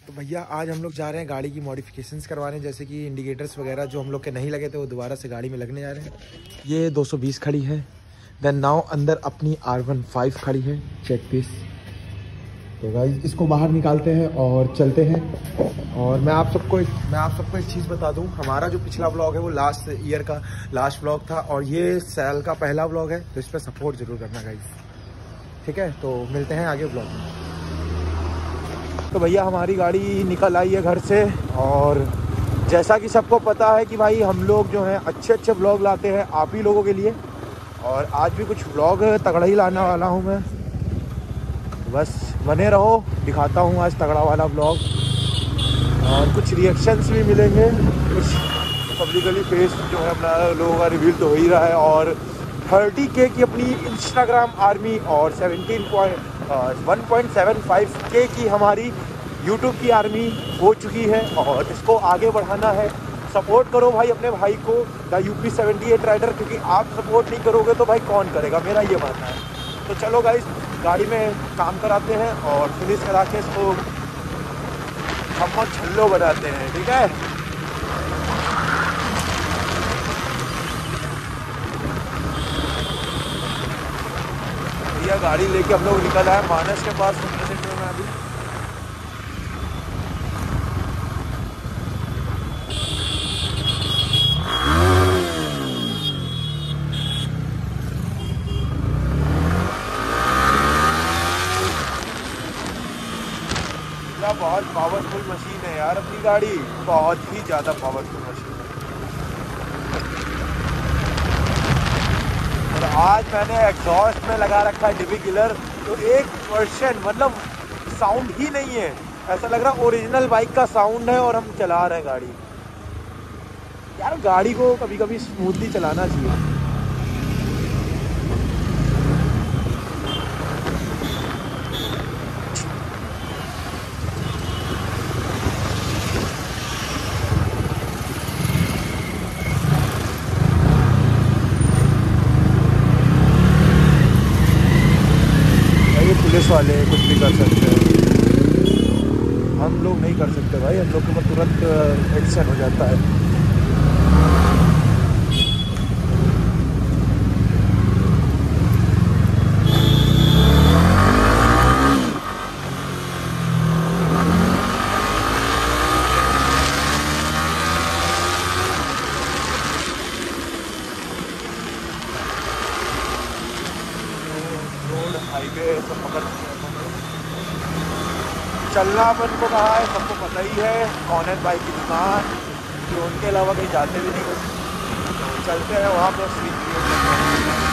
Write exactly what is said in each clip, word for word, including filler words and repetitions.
तो भैया आज हम लोग जा रहे हैं गाड़ी की मॉडिफिकेशंस करवाने, जैसे कि इंडिकेटर्स वगैरह जो हम लोग के नहीं लगे थे वो दोबारा से गाड़ी में लगने जा रहे हैं। ये दो सौ बीस खड़ी है। देन नाउ अंदर अपनी आर वन फाइव खड़ी है। Check this. तो गाइस इसको बाहर निकालते हैं और चलते हैं। और मैं आप सबको मैं आप सबको एक चीज़ बता दूं, हमारा जो पिछला व्लॉग है वो लास्ट ईयर का लास्ट व्लॉग था और ये साल का पहला व्लॉग है, तो इस पर सपोर्ट जरूर करना गाइस, ठीक है। तो मिलते हैं आगे व्लॉग में। तो भैया हमारी गाड़ी निकल आई है घर से, और जैसा कि सबको पता है कि भाई हम लोग जो हैं अच्छे अच्छे व्लॉग लाते हैं आप ही लोगों के लिए, और आज भी कुछ व्लॉग तगड़ा ही लाने वाला हूं मैं। बस बने रहो, दिखाता हूं आज तगड़ा वाला व्लॉग, और कुछ रिएक्शंस भी मिलेंगे, कुछ पब्लिकली फेस जो है अपना लोगों का रिवील तो हो ही रहा है। और थर्टी के की अपनी इंस्टाग्राम आर्मी और seventeen point one point seven five K की हमारी यूट्यूब की आर्मी हो चुकी है, और इसको आगे बढ़ाना है। सपोर्ट करो भाई अपने भाई को, the UP seventy eight rider, क्योंकि आप सपोर्ट नहीं करोगे तो भाई कौन करेगा, मेरा ये मानना है। तो चलो गाइस गाड़ी में काम कराते हैं और फिनिश करा के इसको हम छल्लो बनाते हैं, ठीक है। भैया गाड़ी लेके हम लोग निकल आए मानस के पास सेंटर में अभी। बहुत पावरफुल मशीन है यार अपनी गाड़ी, बहुत ही ज़्यादा पावरफुल मशीन है। और आज मैंने एग्जॉस्ट में लगा रखा है डिबी किलर, तो एक वर्शन मतलब साउंड ही नहीं है, ऐसा लग रहा ओरिजिनल बाइक का साउंड है और हम चला रहे हैं गाड़ी। यार गाड़ी को कभी कभी स्मूथली चलाना चाहिए। पुलिस वाले कुछ भी कर सकते हैं, हम लोग नहीं कर सकते भाई, हम लोग के ऊपर तुरंत एक्शन हो जाता है। हाईवे सब पकड़ चलना अपन को कहा है, सबको पता ही है, कौन है बाइक की दुकान, तो उनके अलावा कहीं जाते भी नहीं, तो चलते हैं वहाँ पर सीन क्रिएट करते हैं।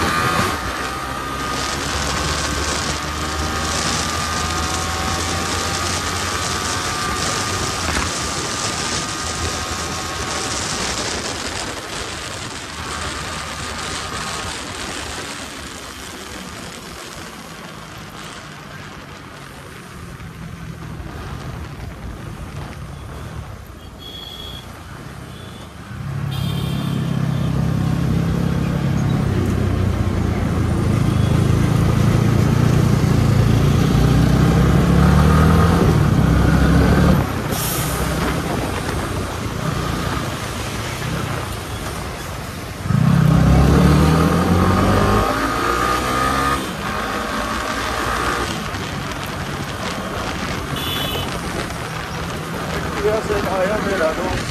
से आया मेरा दोस्त,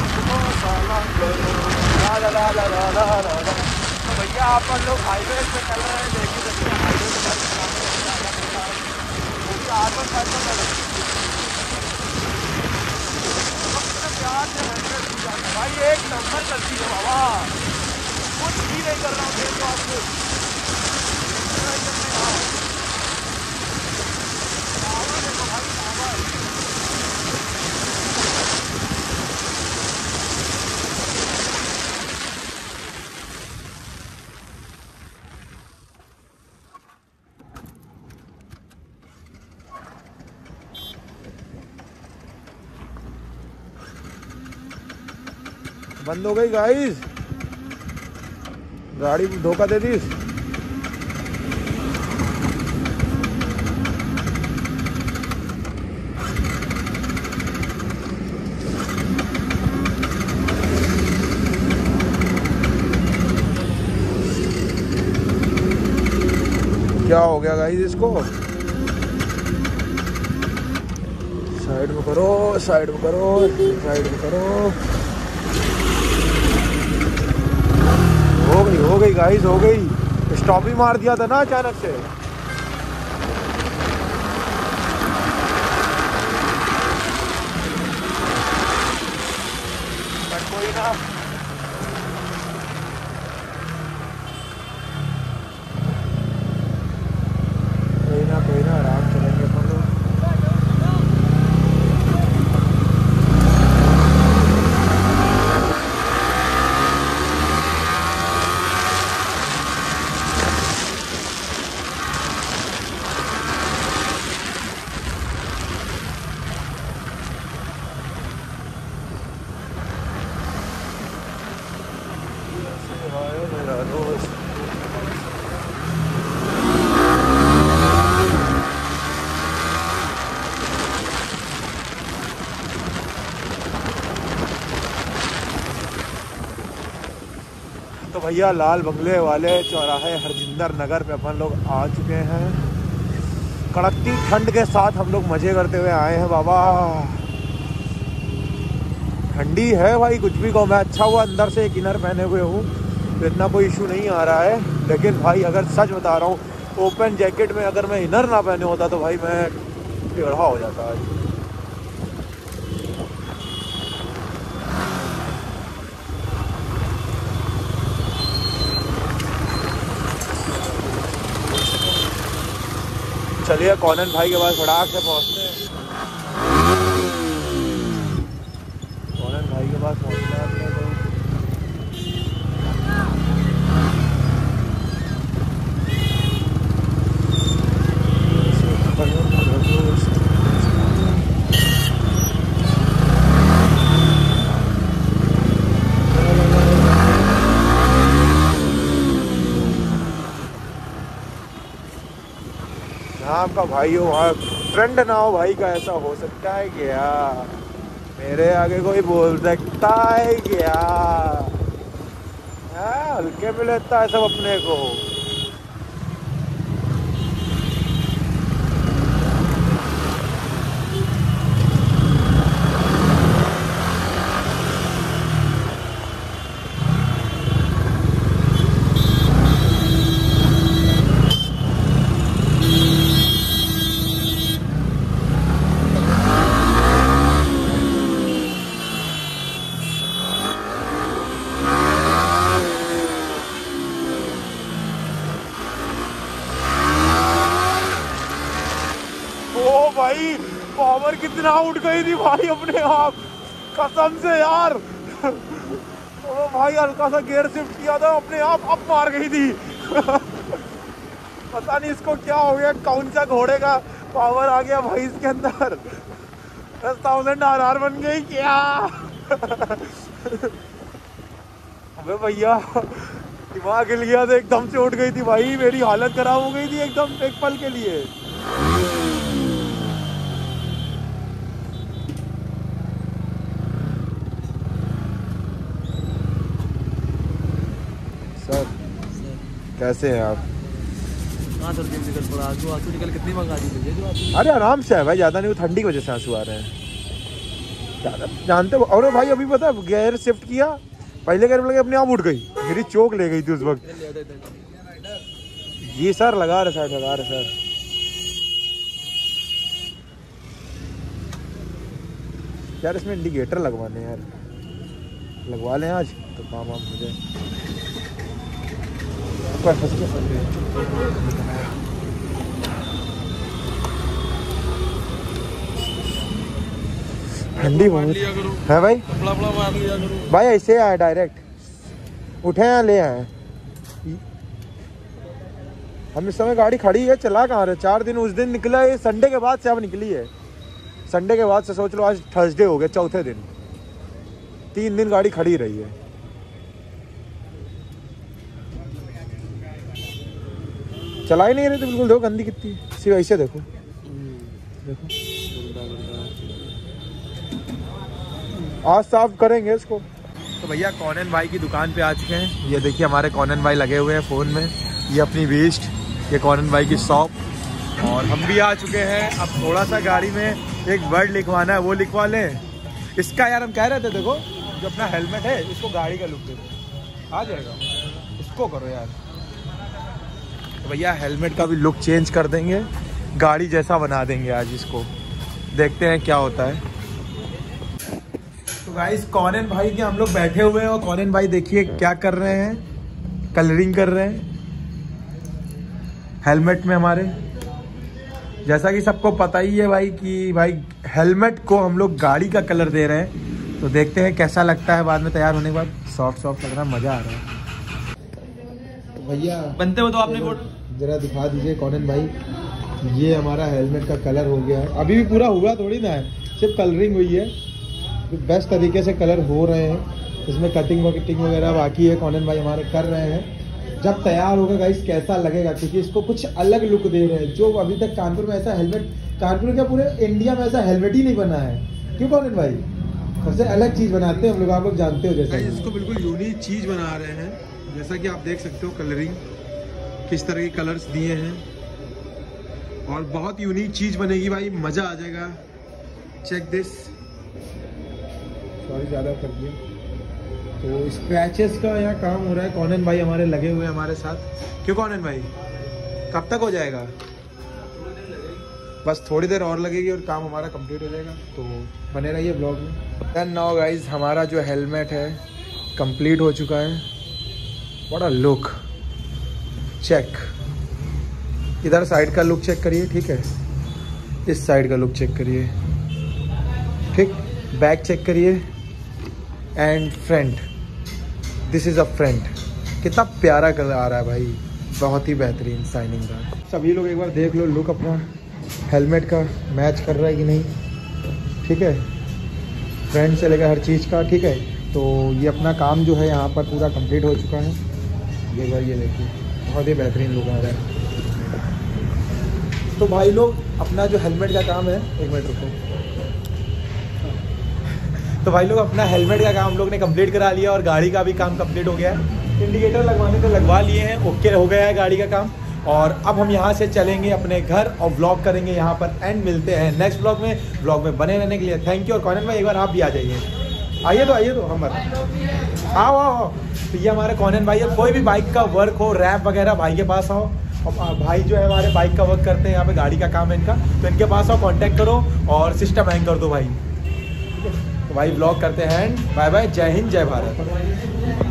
तो भैया अपन लोग हाईवे पे चल रहे हैं, देखिए देखिए हाईवे पे आर्मर प्यार से भाई एक नंबर करती है बाबा, कुछ भी नहीं कर रहा हूँ देखो आपको। बंद हो गई गाइस, गाड़ी धोखा दे दी। क्या हो गया गाइस इसको? साइड में करो, साइड में करो, साइड में करो। हो गई हो गई गाइस, हो गई। स्टॉप ही मार दिया था ना अचानक से। कोई ना, कोई ना कोई ना, आराम चलेंगे अपन लोग। तो भैया लाल बंगले वाले चौराहे हरजिंदर नगर पे अपन लोग आ चुके हैं। कड़कती ठंड के साथ हम लोग मजे करते हुए आए हैं बाबा। ठंडी है भाई, कुछ भी कहो। मैं अच्छा हुआ अंदर से एक इनर पहने हुए हूँ तो इतना कोई इशू नहीं आ रहा है। लेकिन भाई अगर सच बता रहा हूँ, ओपन जैकेट में अगर मैं इनर ना पहने होता तो भाई मैं टेढ़ा हो जाता आज। चलिए कॉनन भाई के पास फटाक से पहुँचते हैं। कॉनन भाई के पास पहुँचना है अपने को। आपका भाई हो वहाँ ट्रेंड ना हो भाई का, ऐसा हो सकता है क्या? मेरे आगे कोई बोल सकता है क्या? हल्के में लेता है सब अपने को। भाई पावर कितना उठ गई थी भाई अपने आप, कसम से यार। ओ भाई हल्का सा गियर शिफ्ट किया था अपने आप अप मार गई थी। पता नहीं इसको क्या हो गया, कौन सा घोड़े का पावर आ गया भाई इसके अंदर। दस थाउजेंड आर आर बन गई क्या? अबे भैया दिमाग हिल गया तो एकदम से उठ गई थी भाई, मेरी हालत खराब हो गई थी एकदम एक पल के लिए। सर कैसे हैं आप? हाँ सर निकल पड़ा। आंसू आंसू निकल कितनी मंगा दी मुझे जो आंसू? अरे आराम से है भाई, ज़्यादा नहीं, वो ठंडी की वजह से आंसू आ रहे हैं ज़्यादा, जानते हो। और भाई अभी पता है गियर शिफ्ट किया, पहले गियर में लगे अपने आप उठ गई, मेरी चोक ले गई थी उस वक्त। जी सर लगा रहे सर, लगा रहे सर। यार इसमें इंडिकेटर लगवाने यार, लगवा लें आज तो काम वाम हो जाए। ठंडी बहुत है भाई, अपना अपना मार लिया करो भाई। ऐसे आए डायरेक्ट उठे हैं, ले आए। हम इस समय गाड़ी खड़ी है, चला कहाँ रहे? चार दिन उस दिन निकला है, संडे के बाद से अब निकली है। संडे के बाद से सोच लो आज थर्सडे हो गया, चौथे दिन, तीन दिन गाड़ी खड़ी रही है। चला ही नहीं रहे थे बिल्कुल। देखो गंदी कितनी, सिर्फ ऐसे देखो देखो। आज साफ करेंगे इसको। तो भैया कॉनन भाई की दुकान पे आ चुके हैं। ये देखिए हमारे कॉनन भाई लगे हुए हैं फ़ोन में। ये अपनी वेस्ट ये कॉनन भाई की शॉप। और हम भी आ चुके हैं। अब थोड़ा सा गाड़ी में एक वर्ड लिखवाना है, वो लिखवा लें। इसका यार हम कह रहे थे, देखो जो अपना हेलमेट है इसको गाड़ी का लुक दे दो, आ जाएगा। इसको करो यार। तो भैया हेलमेट का भी लुक चेंज कर देंगे, गाड़ी जैसा बना देंगे आज इसको। देखते हैं क्या होता है। तो गाइस कॉनन भाई के हम लोग बैठे हुए हैं और कॉनन भाई देखिए क्या कर रहे हैं, कलरिंग कर रहे हैं हेलमेट में हमारे। जैसा कि सबको पता ही है भाई कि भाई हेलमेट को हम लोग गाड़ी का कलर दे रहे हैं। तो देखते हैं कैसा लगता है बाद में तैयार होने के बाद। सॉफ्ट सॉफ्ट लग रहा है, मज़ा आ रहा है। तो भैया बनते हो तो आपने जरा दिखा दीजिए कॉनन भाई, ये हमारा हेलमेट का कलर हो गया है। अभी भी पूरा हुआ थोड़ी ना है, सिर्फ कलरिंग हुई है। बेस्ट तरीके से कलर हो रहे हैं, इसमें कटिंग वटिंग वगैरह बाकी है, कॉनन भाई हमारे कर रहे हैं। जब तैयार होगा गाइस कैसा लगेगा, क्योंकि इसको कुछ अलग लुक दे रहे हैं। जो अभी तक कानपुर में ऐसा हेलमेट, कानपुर क्या पूरे इंडिया में ऐसा हेलमेट ही नहीं बना है। क्यों कॉनन भाई? सबसे अलग चीज़ बनाते हैं हम लोग, आप लोग जानते हो। जैसा इसको बिल्कुल यूनिक चीज़ बना रहे हैं, जैसा कि आप देख सकते हो कलरिंग किस तरह के कलर्स दिए हैं। और बहुत यूनिक चीज़ बनेगी भाई, मज़ा आ जाएगा। चेक दिस, सॉरी ज़्यादा कर दिया। तो स्क्रैचेस का यहाँ काम हो रहा है, कॉनन भाई हमारे लगे हुए हैं हमारे साथ। क्यों कॉनन भाई, कब तक हो जाएगा? बस थोड़ी देर और लगेगी और काम हमारा कंप्लीट हो जाएगा। तो बने रहिए ब्लॉग में। देन नाउ गाइस हमारा जो हेलमेट है कंप्लीट हो चुका है। What a look, check. इधर साइड का लुक चेक करिए, ठीक है। इस साइड का लुक चेक करिए, ठीक। बैक चेक करिए and front, this is a front. कितना प्यारा कलर आ रहा है भाई, बहुत ही बेहतरीन शाइनिंग का। सभी लोग एक बार देख लो लुक अपना हेलमेट का मैच कर रहा है कि नहीं, ठीक है। फ्रंट से लेकर हर चीज़ का, ठीक है। तो ये अपना काम जो है यहाँ पर पूरा कंप्लीट हो चुका है। ये बार ये देखिए बहुत ही बेहतरीन लुक आ रहा है। तो भाई लोग अपना जो हेलमेट का काम है, एक मिनट रुको। तो भाई लोग अपना हेलमेट का काम हम लोग ने कंप्लीट करा लिया और गाड़ी का भी काम कंप्लीट हो गया है। इंडिकेटर लगवाने तो लगवा लिए हैं, ओके हो गया है गाड़ी का काम। और अब हम यहाँ से चलेंगे अपने घर और व्लॉग करेंगे यहाँ पर एंड मिलते हैं नेक्स्ट व्लॉग में। व्लॉग में बने रहने के लिए थैंक यू। और कॉनन भाई एक बार आप भी आ जाइए, आइए तो आइए तो हम आओ आओ आओ। तो ये हमारे कॉनन भाई है, कोई भी बाइक का वर्क हो, रैप वगैरह, भाई के पास आओ। और भाई जो है हमारे बाइक का वर्क करते हैं, यहाँ पे गाड़ी का काम है इनका, तो इनके पास आओ, कांटेक्ट करो और सिस्टम हैंग कर दो भाई। तो भाई व्लॉग करते हैं, बाय बाय, जय हिंद जय भारत।